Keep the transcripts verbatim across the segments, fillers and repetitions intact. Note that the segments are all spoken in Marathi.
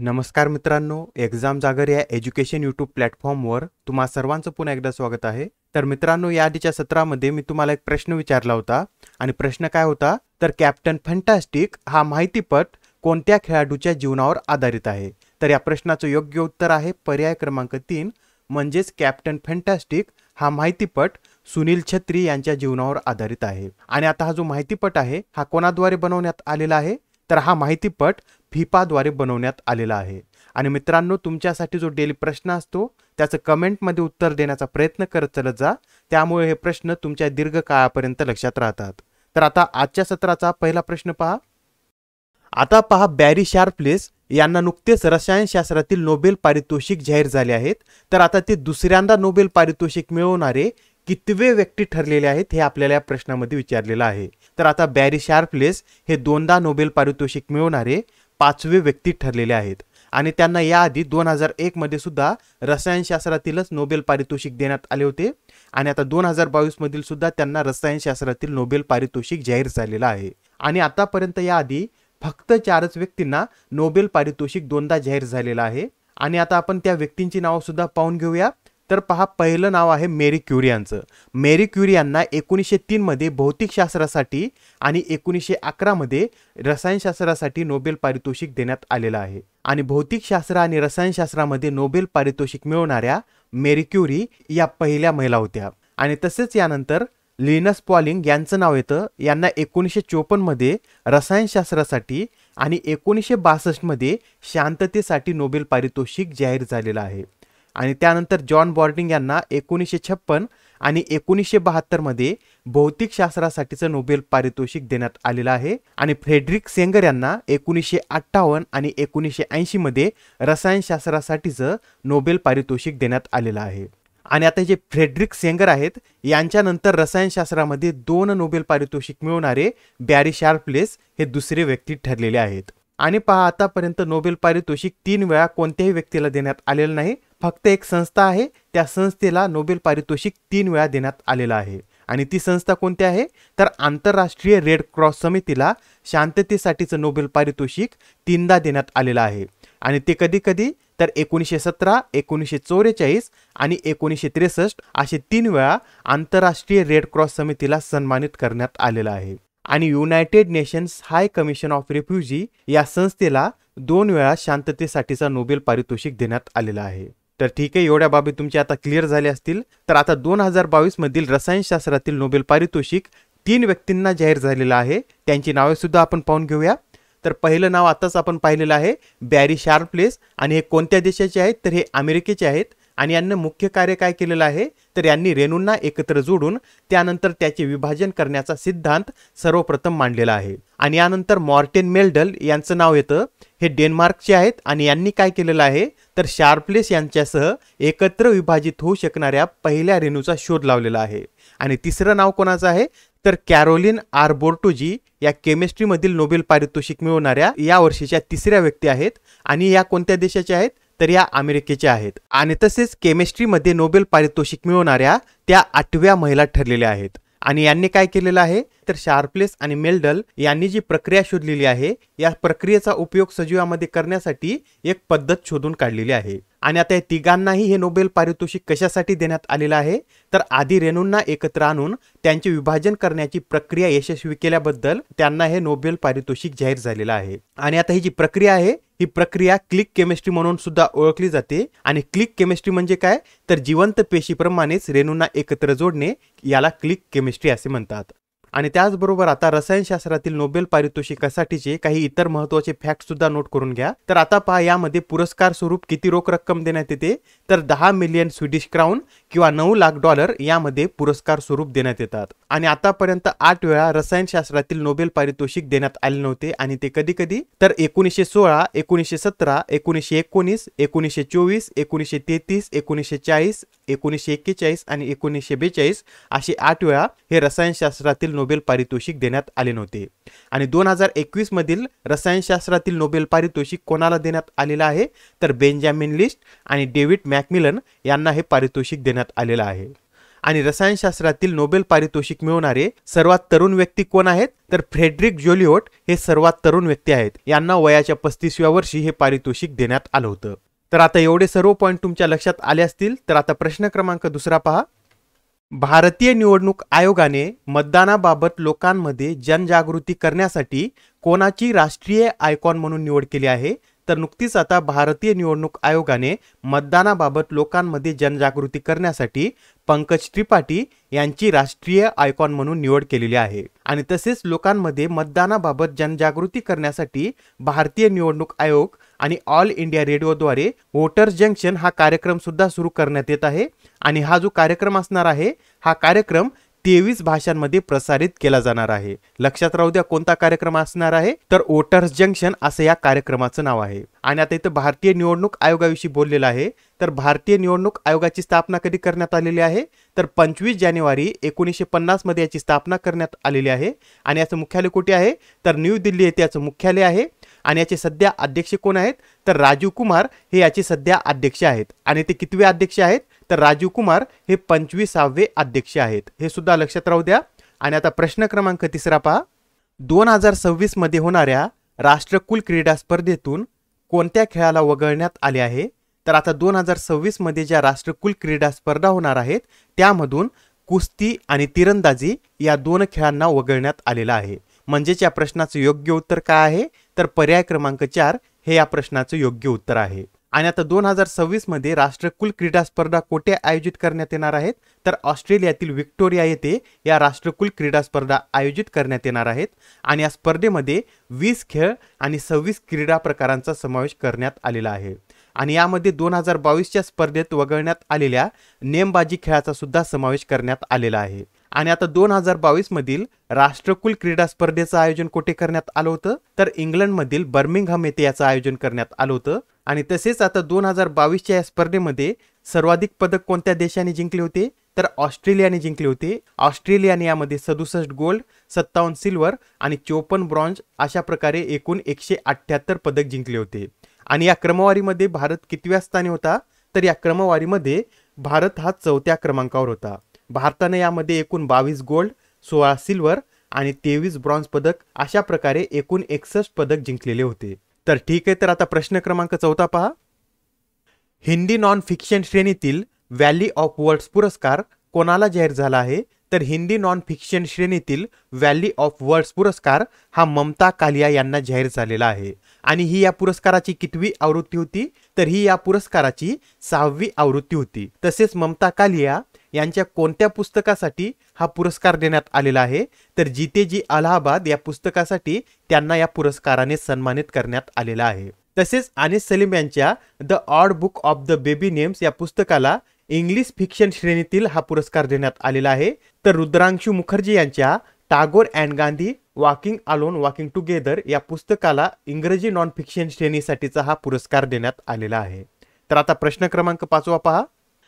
नमस्कार मित्रांनो, एक्झाम जागर या एज्युकेशन यूट्यूब प्लॅटफॉर्मवर तुम्हा सर्वांचं पुन्हा एकदा स्वागत आहे। तर मित्रांनो, या आधीच्या सत्रामध्ये मी तुम्हाला एक प्रश्न विचारला होता आणि प्रश्न काय होता तर कॅप्टन फॅन्टास्टिक हा माहितीपट कोणत्या खेळाडूच्या जीवनावर आधारित आहे। तर या प्रश्नाचं योग्य उत्तर आहे पर्याय क्रमांक तीन, म्हणजेच कॅप्टन फॅन्टास्टिक हा माहितीपट सुनील छत्री यांच्या जीवनावर आधारित आहे। आणि आता हा जो माहितीपट आहे हा कोणाद्वारे बनवण्यात आलेला आहे तर हा माहितीपट फिफाद्वारे बनवण्यात आलेला आहे। आणि मित्रांनो, तुमच्यासाठी जो डेली प्रश्न असतो त्याचं कमेंटमध्ये उत्तर देण्याचा प्रयत्न करत चलत जा, त्यामुळे हे प्रश्न तुमच्या दीर्घ काळापर्यंत लक्षात राहतात। तर आता आजच्या सत्राचा पहिला प्रश्न पहा। आता पहा, बॅरी शार्पलेस यांना नुकतेच रसायनशास्त्रातील नोबेल पारितोषिक जाहीर झाले आहेत। तर आता ते दुसऱ्यांदा नोबेल पारितोषिक मिळवणारे कितवे व्यक्ती ठरलेले आहेत हे आपल्याला या प्रश्नामध्ये विचारलेलं आहे। तर आता बॅरी शार्पलेस हे दोनदा नोबेल पारितोषिक मिळवणारे पाचवे व्यक्ती ठरलेले आहेत आणि त्यांना याआधी दोन हजार एक मध्ये सुद्धा रसायनशास्त्रातीलच नोबेल पारितोषिक देण्यात आले होते आणि आता दोन हजार बावीस मधील सुद्धा त्यांना रसायनशास्त्रातील नोबेल पारितोषिक जाहीर झालेलं आहे। आणि आतापर्यंत याआधी फक्त चारच व्यक्तींना नोबेल पारितोषिक दोनदा जाहीर झालेलं आहे। आणि आता आपण त्या व्यक्तींची नाव सुद्धा पाहून घेऊया। तर पहा, पहिलं नाव आहे मेरी क्युरी यांचं। मेरी क्युरी यांना एकोणीसशे तीन मध्ये भौतिकशास्त्रासाठी आणि एकोणीसशे अकरा मध्ये रसायनशास्त्रासाठी नोबेल पारितोषिक देण्यात आलेलं आहे। आणि भौतिकशास्त्र आणि रसायनशास्त्रामध्ये नोबेल पारितोषिक मिळवणाऱ्या मेरी क्युरी या पहिल्या महिला होत्या। आणि तसेच यानंतर लिनस पॉलिंग यांचं नाव येतं। यांना एकोणीसशे चोपन्न मध्ये रसायनशास्त्रासाठी आणि एकोणीसशे बासष्ट मध्ये शांततेसाठी नोबेल पारितोषिक जाहीर झालेलं आहे। आणि त्यानंतर जॉन बॉर्डिंग यांना एकोणीसशे छप्पन आणि एकोणीसशे बहात्तर मध्ये भौतिकशास्त्रासाठीचं नोबेल पारितोषिक देण्यात आलेलं आहे। आणि फ्रेडरिक सेंगर यांना एकोणीसशे अठ्ठावन्न आणि एकोणीसशे ऐंशी मध्ये रसायनशास्त्रासाठीचं नोबेल पारितोषिक देण्यात आलेलं आहे। आणि आता जे फ्रेडरिक सेंगर आहेत यांच्यानंतर रसायनशास्त्रामध्ये दोन नोबेल पारितोषिक मिळवणारे बॅरी शार्पलेस हे दुसरे व्यक्ती ठरलेले आहेत। आणि पहा, आतापर्यंत नोबेल पारितोषिक तीन वेळा कोणत्याही व्यक्तीला देण्यात आलेलं नाही, फक्त एक संस्था आहे त्या संस्थेला नोबेल पारितोषिक तीन वेळा देण्यात आलेलं आहे। आणि ती संस्था कोणती आहे तर आंतरराष्ट्रीय रेड क्रॉस समितीला शांततेसाठीचं नोबेल पारितोषिक तीनदा देण्यात आलेलं आहे। आणि ते कधी कधी तर एकोणीसशे सतरा, एकोणीसशे चौवेचाळीस आणि एकोणीसशे त्रेसष्ट असे तीन वेळा आंतरराष्ट्रीय रेड क्रॉस समितीला सन्मानित करण्यात आलेलं आहे। आणि United Nations high commission of refugee या संस्थेला दोन वेळा शांततेसाठीचा नोबेल पारितोषिक देण्यात आलेला आहे। तर ठीक आहे, एवढ्या बाबी तुमची आता क्लिअर झाले असतील। तर आता दोन हजार बावीस मधील रसायनशास्त्रातील नोबेल पारितोषिक तीन व्यक्तींना जाहीर झालेलं आहे, त्यांची नावे सुद्धा आपण पाहून घेऊया। तर पहिलं नाव आताच आपण पाहिलेलं आहे बॅरी शार्पलेस आणि हे कोणत्या देशाचे आहेत तर हे अमेरिकेचे आहेत। आणि यांनी मुख्य कार्य काय केलेलं आहे तर यांनी रेणूंना एकत्र जोडून त्यानंतर त्याचे विभाजन करण्याचा सिद्धांत सर्वप्रथम मांडलेला आहे। आणि यानंतर मॉर्टेन मेल्डल यांचं नाव येतं, हे डेन्मार्कचे आहेत आणि यांनी काय केलेलं आहे तर शार्पलेस यांच्यासह एकत्र विभाजित होऊ शकणाऱ्या पहिल्या रेणूचा शोध लावलेला आहे। आणि तिसरं नाव कोणाचं आहे तर कॅरोलिन आर बोर्टोजी या केमिस्ट्रीमधील नोबेल पारितोषिक मिळवणाऱ्या या वर्षीच्या तिसऱ्या व्यक्ती आहेत आणि या कोणत्या देशाच्या आहेत तर या अमेरिकेच्या आहेत। आणि तसेच केमिस्ट्रीमध्ये नोबेल पारितोषिक मिळवणाऱ्या त्या आठव्या महिला ठरलेल्या आहेत। आणि यांनी काय केलेलं आहे तर शार्पलेस आणि मेल्डल यांनी जी प्रक्रिया शोधलेली आहे या प्रक्रियेचा उपयोग सजीवामध्ये करण्यासाठी एक पद्धत शोधून काढलेली आहे। आणि आता या तिघांनाही हे नोबेल पारितोषिक कशासाठी देण्यात आलेलं आहे तर आधी रेणूंना एकत्र आणून त्यांचे विभाजन करण्याची प्रक्रिया यशस्वी केल्याबद्दल त्यांना हे नोबेल पारितोषिक जाहीर झालेलं आहे। आणि आता ही जी प्रक्रिया आहे ही प्रक्रिया क्लिक केमिस्ट्री म्हणून सुद्धा ओळखली जाते। आणि क्लिक केमिस्ट्री म्हणजे काय तर जिवंत पेशीप्रमाणेच रेणूंना एकत्र जोडणे याला क्लिक केमिस्ट्री असे म्हणतात। आणि त्याचबरोबर आता रसायनशास्त्रातील नोबेल पारितोषिकासाठीचे काही इतर महत्त्वाचे फॅक्ट सुद्धा नोट करून घ्या। तर आता पहा, यामध्ये पुरस्कार स्वरूप किती रोख रक्कम देण्यात येते तर दहा मिलियन स्वीडिश क्राऊन किंवा नऊ लाख डॉलर यामध्ये पुरस्कार स्वरूप देण्यात येतात। आणि आतापर्यंत आठ वेळा रसायनशास्त्रातील नोबेल पारितोषिक देण्यात आले नव्हते आणि ते कधी कधी तर एकोणीसशे सोळा, एकोणीसशे सतरा, एकोणीसशे एकोणीस, एकोणीसशे चोवीस, एकोणीसशे तेहतीस, एकोणीसशे चाळीस, एकोणीसशे एक्केचाळीस आणि एकोणीसशे बेचाळीस असे आठ वेळा हे रसायनशास्त्रातील नोबेल पारितोषिक देण्यात आले नव्हते। आणि दोन हजार एकवीस मधील रसायनशास्त्रातील नोबेल पारितोषिक कोणाला देण्यात आलेलं आहे तर बेंजामिन लिस्ट आणि डेव्हिड मॅकमिलन यांना हे पारितोषिक देण्यात आलेलं आहे। आणि रसायनशास्त्रातील नोबेल पारितोषिक मिळवणारे सर्वात तरुण व्यक्ती कोण आहेत? तर फ्रेडरिक जोलिओट हे सर्वात तरुण व्यक्ती आहेत. यांना वयाच्या पस्तीसव्या वर्षी हे पारितोषिक देण्यात आलं होतं. तर आता एवढे सर्व पॉइंट तुमच्या लक्षात आले असतील. तर आता प्रश्न क्रमांक दुसरा पहा. भारतीय निवडणूक आयोगाने मतदानाबाबत लोकांमध्ये जनजागृती करण्यासाठी कोणाची राष्ट्रीय आयकॉन म्हणून निवड केली आहे? तर नुकतीच आता भारतीय निवडणूक आयोगाने मतदानाबाबत लोकांमध्ये जनजागृती करण्यासाठी पंकज त्रिपाठी यांची राष्ट्रीय आयकॉन म्हणून निवड केलेली आहे. आणि तसेच लोकांमध्ये मतदानाबाबत जनजागृती करण्यासाठी भारतीय निवडणूक आयोग आणि ऑल इंडिया रेडिओद्वारे वोटर्स जंक्शन हा कार्यक्रम सुद्धा सुरू करण्यात येत आहे. आणि हा जो कार्यक्रम असणार आहे हा कार्यक्रम तेवीस भाषांमध्ये प्रसारित केला जाणार आहे. लक्षात राहू द्या कोणता कार्यक्रम असणार आहे? तर वोटर्स जंक्शन असं या कार्यक्रमाचं नाव आहे. आणि आता इथं भारतीय निवडणूक आयोगाविषयी बोललेलं आहे. तर भारतीय निवडणूक आयोगाची स्थापना कधी करण्यात आलेली आहे? तर पंचवीस जानेवारी एकोणीसशे पन्नास मध्ये याची स्थापना करण्यात आलेली आहे. आणि याचं मुख्यालय कुठे आहे? तर न्यू दिल्ली येथे याचं मुख्यालय आहे. आणि याचे सध्या अध्यक्ष कोण आहेत? तर राजीव कुमार हे याचे सध्या अध्यक्ष आहेत. आणि ते कितवे अध्यक्ष आहेत? तर राजीव कुमार हे पंचवीसावे अध्यक्ष आहेत. हे सुद्धा लक्षात राहू द्या. आणि आता प्रश्न क्रमांक तिसरा पहा. दोन हजार सव्वीस मध्ये होणाऱ्या राष्ट्रकुल क्रीडा स्पर्धेतून कोणत्या खेळाला वगळण्यात आले आहे? तर आता दोन हजार सव्वीस मध्ये ज्या राष्ट्रकुल क्रीडा स्पर्धा होणार आहेत त्यामधून कुस्ती आणि तिरंदाजी या दोन खेळांना वगळण्यात आलेला आहे. म्हणजेच या प्रश्नाचं योग्य उत्तर काय आहे? तर पर्याय क्रमांक चार हे या प्रश्नाचं योग्य उत्तर आहे. आणि आता दोन हजार सव्वीस मध्ये राष्ट्रकुल क्रीडा स्पर्धा कोठे आयोजित करण्यात येणार आहेत? तर ऑस्ट्रेलियातील व्हिक्टोरिया येथे या राष्ट्रकुल क्रीडा स्पर्धा आयोजित करण्यात येणार आहेत. आणि या स्पर्धेमध्ये वीस खेळ आणि सव्वीस क्रीडा प्रकारांचा समावेश करण्यात आलेला आहे. आणि यामध्ये दोन हजार बावीसच्या स्पर्धेत वगळण्यात आलेल्या नेमबाजी खेळाचा सुद्धा समावेश करण्यात आलेला आहे. आणि आता दोन हजार बावीस मधील राष्ट्रकुल क्रीडा स्पर्धेचं आयोजन कुठे करण्यात आलं होतं? तर इंग्लंडमधील बर्मिंगहम येथे याचं आयोजन करण्यात आलं होतं. आणि तसेच आता दोन हजार बावीसच्या या स्पर्धेमध्ये सर्वाधिक पदक कोणत्या देशाने जिंकले होते? तर ऑस्ट्रेलियाने जिंकले होते. ऑस्ट्रेलियाने यामध्ये सदुसष्ट गोल्ड, सत्तावन्न सिल्वर आणि चोपन्न ब्रॉन्झ अशा प्रकारे एकूण एकशे अठ्ठ्याहत्तर पदक जिंकले होते. आणि या क्रमवारीमध्ये भारत कितव्या स्थानी होता? तर या क्रमवारीमध्ये भारत हा चौथ्या क्रमांकावर होता. भारताने यामध्ये एकूण बावीस गोल्ड, सोळा सिल्वर आणि तेवीस ब्रॉन्झ पदक अशा प्रकारे एकूण एकसष्ट पदक जिंकलेले होते. तर ठीक आहे. तर आता प्रश्न क्रमांक चौथा पहा. हिंदी नॉन फिक्शन श्रेणीतील व्हॅली ऑफ वर्ड्स पुरस्कार कोणाला जाहीर झाला आहे? तर हिंदी नॉन फिक्शन श्रेणीतील व्हॅली ऑफ वर्ड्स पुरस्कार हा ममता कालिया यांना जाहीर झालेला आहे. आणि ही या पुरस्काराची कितवी आवृत्ती होती? तर ही या पुरस्काराची सहावी आवृत्ती होती. तसेच ममता कालिया यांच्या कोणत्या पुस्तकासाठी हा पुरस्कार देण्यात आलेला आहे? तर जीते जी अलाहाबाद या पुस्तकासाठी त्यांना या पुरस्काराने सन्मानित करण्यात आलेला आहे. तसेच अनीस सलीम यांच्या the Odd Book of the Baby Names या पुस्तकाला इंग्लिश फिक्शन श्रेणीतील हा पुरस्कार देण्यात आलेला आहे. तर रुद्रांशू मुखर्जी यांच्या Tagore and Gandhi walking alone walking together या पुस्तकाला इंग्रजी नॉन फिक्शन श्रेणीसाठीचा हा पुरस्कार देण्यात आलेला आहे. तर आता प्रश्न क्रमांक पाचवा पहा.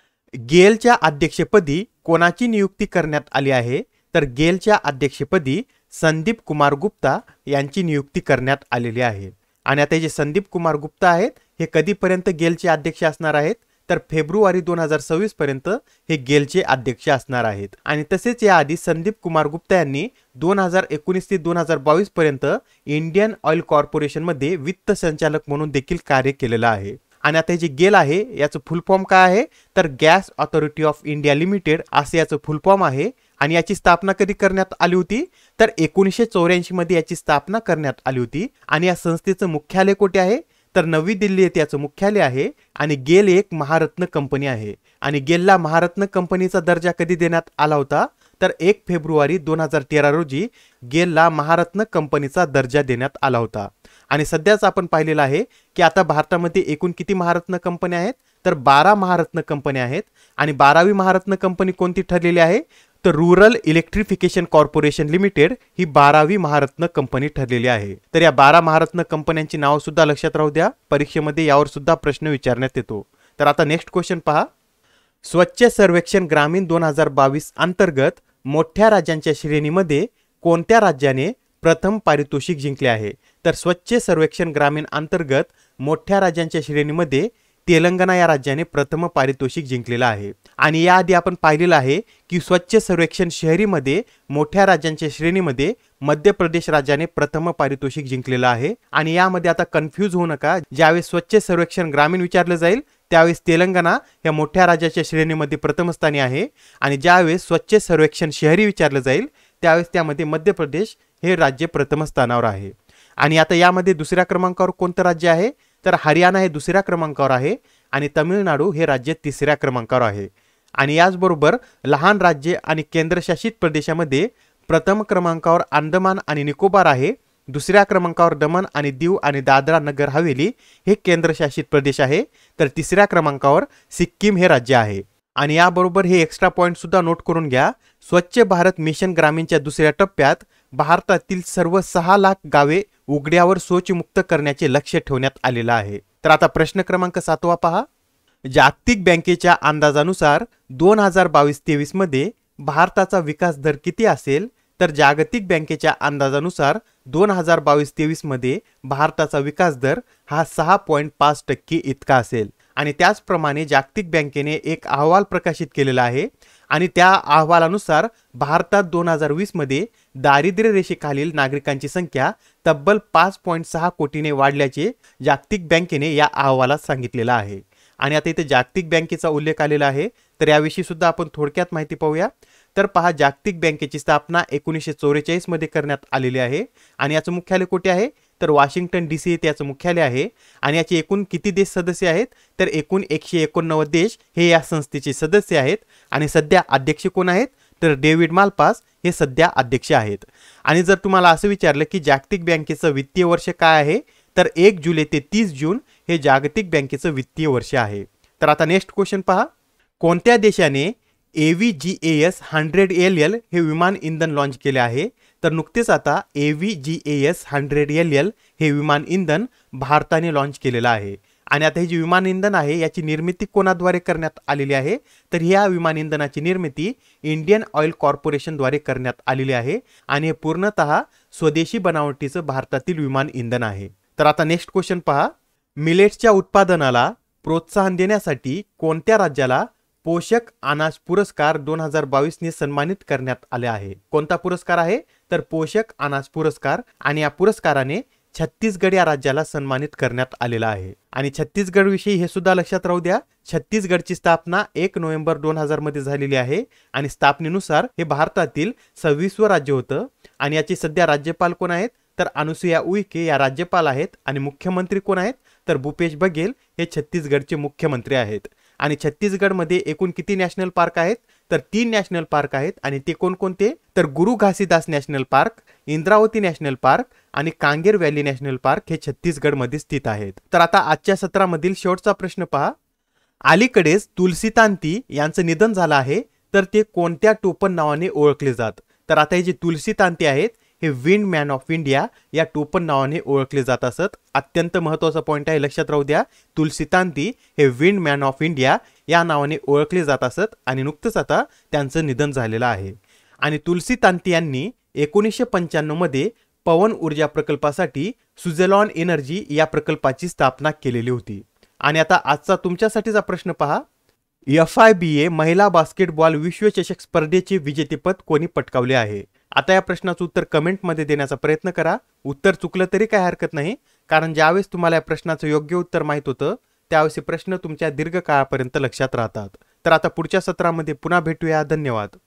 गेलच्या अध्यक्षपदी कोणाची नियुक्ती करण्यात आली आहे? तर गेलच्या अध्यक्षपदी संदीप कुमार गुप्ता यांची नियुक्ती करण्यात आलेली आहे. आणि आता जे संदीप कुमार गुप्ता आहेत हे कधीपर्यंत गेलचे अध्यक्ष असणार आहेत? तर फेब्रुवारी दोन हजार सव्वीस पर्यंत हे गेलचे अध्यक्ष असणार आहेत. आणि तसेच याआधी संदीप कुमार गुप्ता यांनी दोन हजार एकोणीस ते दोन हजार बावीस पर्यंत इंडियन ऑइल कॉर्पोरेशन मध्ये वित्त संचालक म्हणून देखील कार्य केलेलं आहे. आणि आता जे गेल आहे याचं फुल फॉर्म काय आहे? तर Gas Authority of India Limited असे याचं फुल फॉर्म आहे. आणि याची स्थापना कधी करण्यात आली होती? तर एकोणीसशे चौऱ्याऐंशी मध्ये याची स्थापना करण्यात आली होती. आणि या संस्थेचं मुख्यालय कुठे आहे? तर नवी दिल्ली येथे याचं मुख्यालय आहे. आणि गेल एक महारत्न कंपनी आहे. आणि गेलला महारत्न कंपनीचा दर्जा कधी देण्यात आला होता? तर एक फेब्रुवारी दोन हजार तेरा रोजी गेलला महारत्न कंपनीचा दर्जा देण्यात आला होता. आणि सध्याच आपण पाहिलेलं आहे की आता भारतामध्ये एकूण किती महारत्न कंपन्या आहेत? तर बारा महारत्न कंपन्या आहेत. आणि बारावी महारत्न कंपनी कोणती ठरलेली आहे? तर रुरल इलेक्ट्रिफिकेशन कॉर्पोरेशन लिमिटेड ही बारावी महारत्न कंपनी ठरलेली आहे. तर या बारा महारत्न कंपन्यांची नाव सुद्धा लक्षात राहू द्या. परीक्षेमध्ये यावर सुद्धा प्रश्न विचारण्यात येतो. तर आता नेक्स्ट क्वेश्चन पहा. स्वच्छ सर्वेक्षण ग्रामीण दोन हजार बावीस अंतर्गत मोठ्या राज्यांच्या श्रेणीमध्ये कोणत्या राज्याने प्रथम पारितोषिक जिंकले आहे? तर स्वच्छ सर्वेक्षण ग्रामीण अंतर्गत मोठ्या राज्यांच्या श्रेणीमध्ये तेलंगणा या राज्याने प्रथम पारितोषिक जिंकलेलं आहे. आणि याआधी आपण पाहिलेलं आहे की स्वच्छ सर्वेक्षण शहरीमध्ये मोठ्या राज्यांच्या श्रेणीमध्ये मध्य प्रदेश राज्याने प्रथम पारितोषिक जिंकलेलं आहे. आणि यामध्ये आता कन्फ्यूज होऊ नका, ज्यावेळेस स्वच्छ सर्वेक्षण ग्रामीण विचारलं जाईल त्यावेळेस तेलंगणा या मोठ्या राज्याच्या श्रेणीमध्ये प्रथम स्थानी आहे, आणि ज्यावेळेस स्वच्छ सर्वेक्षण शहरी विचारलं जाईल त्यावेळेस त्यामध्ये मध्य प्रदेश हे राज्य प्रथम स्थानावर आहे. आणि आता यामध्ये दुसऱ्या क्रमांकावर कोणतं राज्य आहे, तर हरियाणा हे दुसऱ्या क्रमांकावर आहे आणि तमिळनाडू हे राज्य तिसऱ्या क्रमांकावर आहे. आणि याचबरोबर लहान राज्ये आणि केंद्रशासित प्रदेशामध्ये प्रथम क्रमांकावर अंदमान आणि निकोबार आहे, दुसऱ्या क्रमांकावर दमन आणि दीव आणि दादरा नगर हवेली हे केंद्रशासित प्रदेश आहे, तर तिसऱ्या क्रमांकावर सिक्कीम हे राज्य आहे. आणि याबरोबर हे एक्स्ट्रा पॉईंट सुद्धा नोट करून घ्या. स्वच्छ भारत मिशन ग्रामीणच्या दुसऱ्या टप्प्यात भारतातील सर्व सहा लाख गावे उघड्यावर शौचमुक्त करण्याचे लक्ष्य ठेवण्यात आलेलं आहे. तर आता प्रश्न क्रमांक सातवा पहा. जागतिक बँकेच्या अंदाजानुसार दोन हजार बावीस तेवीस मध्ये भारताचा विकास दर किती असेल, तर जागतिक बँकेच्या अंदाजानुसार दोन हजार बावीस तेवीस मध्ये भारताचा विकास दर हा सहा पॉईंट पाच टक्के इतका असेल. आणि त्याचप्रमाणे जागतिक बँकेने एक अहवाल प्रकाशित केलेला आहे आणि त्या अहवालानुसार भारतात दोन हजार वीस मध्ये दारिद्र्य रेषेखालील नागरिकांची संख्या तब्बल पाच पॉईंट सहा कोटीने वाढल्याचे जागतिक बँकेने या अहवालात सांगितलेलं आहे. आणि आता इथे जागतिक बँकेचा उल्लेख आलेला आहे, तर याविषयी सुद्धा आपण थोडक्यात माहिती पाहूया. तर पहा, जागतिक बँकेची स्थापना एकोणीसशे चौवेचाळीस मध्ये करण्यात आलेली आहे आणि याचं मुख्यालय कुठे आहे, तर वॉशिंग्टन डी सी येथे याचं मुख्यालय आहे. आणि याचे एकूण किती देश सदस्य आहेत, तर एकूण एकशे एकोणनव्वद देश हे या संस्थेचे सदस्य आहेत. आणि सध्या अध्यक्ष कोण आहेत, तर डेव्हिड मालपास हे सध्या अध्यक्ष आहेत. आणि जर तुम्हाला असं विचारलं की जागतिक बँकेचं वित्तीय वर्ष काय आहे, तर एक जुलै ते तीस जून हे जागतिक बँकेचं वित्तीय वर्ष आहे. तर आता नेक्स्ट क्वेश्चन पहा. कोणत्या देशाने A V G A S hundred L L हे विमान इंधन लॉन्च केले आहे, तर नुकतेच आता A V G A S hundred L L हे विमान इंधन भारताने लॉन्च केलेलं आहे. आणि आता हे जे विमान इंधन आहे याची निर्मिती कोणाद्वारे करण्यात आलेली आहे, तर ह्या विमान इंधनाची निर्मिती इंडियन ऑइल कॉर्पोरेशनद्वारे करण्यात आलेली आहे आणि हे पूर्णतः स्वदेशी बनावटीचं भारतातील विमान इंधन आहे. तर आता नेक्स्ट क्वेश्चन पहा. मिलेट्सच्या उत्पादनाला प्रोत्साहन देण्यासाठी कोणत्या राज्याला पोषक अनाज पुरस्कार दोन हजार बावीस ने सन्मानित करण्यात आले आहे? कोणता पुरस्कार आहे, तर पोषक अनाज पुरस्कार. आणि या पुरस्काराने छत्तीसगड या राज्याला सन्मानित करण्यात आलेला आहे. आणि छत्तीसगड विषयी हे सुद्धा लक्षात राहू द्या, छत्तीसगडची स्थापना एक नोव्हेंबर दोन हजार मध्ये झालेली आहे आणि स्थापनेनुसार हे भारतातील सव्वीसवं राज्य होतं. आणि याचे सध्या राज्यपाल कोण आहेत, तर अनुसुया उईके या राज्यपाल आहेत. आणि मुख्यमंत्री कोण आहेत, तर भूपेश बघेल हे छत्तीसगडचे मुख्यमंत्री आहेत. आणि छत्तीसगडमध्ये एकूण किती नॅशनल पार्क आहेत, तर तीन नॅशनल पार्क आहेत. आणि ते कोणकोणते, तर Guru Ghasidas national park, Indravati national park आणि कांगेर व्हॅली नॅशनल पार्क हे छत्तीसगडमध्ये स्थित आहेत. तर आता आजच्या सत्रामधील शेवटचा प्रश्न पहा. अलीकडेच तुलसीतांती यांचं निधन झालं आहे, तर ते कोणत्या टोपण नावाने ओळखले जात? तर आता हे जे तुलसीतांती आहेत हे विंड मॅन ऑफ इंडिया या टोपण नावाने ओळखले जात असत. अत्यंत महत्त्वाचा पॉईंट आहे, लक्षात राहू द्या. तुलसीतांती हे विंड मॅन ऑफ इंडिया या नावाने ओळखले जात असत आणि नुकतंच आता त्यांचं निधन झालेलं आहे. आणि तुलसीतांती यांनी एकोणीसशे पंच्याण्णव मध्ये पवन ऊर्जा प्रकल्पासाठी सुझेलॉन एनर्जी या प्रकल्पाची स्थापना केलेली होती. आणि आता आजचा तुमच्यासाठीचा प्रश्न पहा. एफ आय बी ए महिला बास्केटबॉल विश्वचषक स्पर्धेचे विजेतेपद कोणी पटकावले आहे? आता या प्रश्नाचं उत्तर कमेंटमध्ये देण्याचा प्रयत्न करा. उत्तर चुकलं तरी काही हरकत नाही, कारण ज्यावेळेस तुम्हाला या प्रश्नाचं योग्य उत्तर माहित होतं त्यावेळेस प्रश्न तुमच्या दीर्घकाळापर्यंत लक्षात राहतात. तर आता पुढच्या सत्रामध्ये पुन्हा भेटूया. धन्यवाद.